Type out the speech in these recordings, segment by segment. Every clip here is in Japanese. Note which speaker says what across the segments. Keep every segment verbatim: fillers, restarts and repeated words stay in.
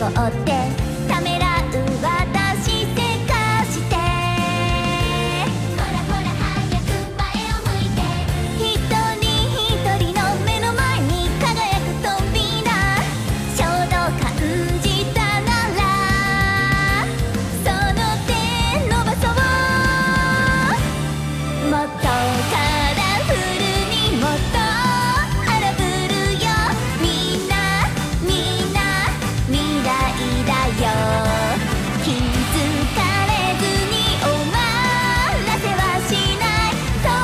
Speaker 1: ってためらう私せかして、ほらほら早く前を向いて、一人一人の目の前に輝く扉、ちょうど感じたならその手伸ばそう。もっとカラフルにもっと荒ぶるよ、みんなみんな未来だよ。気づかれずに終わらせはしない、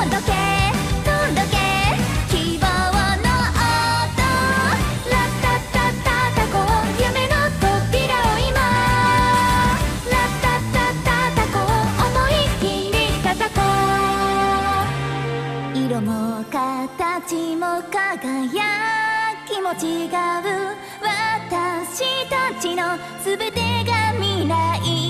Speaker 1: 届け届け希望の音、ラッタッタッタ叩こう夢の扉を今、ラッタッタッタ叩こう思いっきり叩こう。色も形も輝きも違う私たちの全てが未来